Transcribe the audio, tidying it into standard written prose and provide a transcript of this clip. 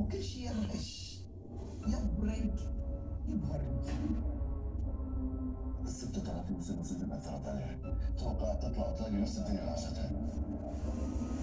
وكل شيء ينخش، يبرد يبهرني. بس بتعرف المسلسل اللي أثرت عليها، توقعت تطلع وتلاقي نفس الدنيا اللي عاشتها.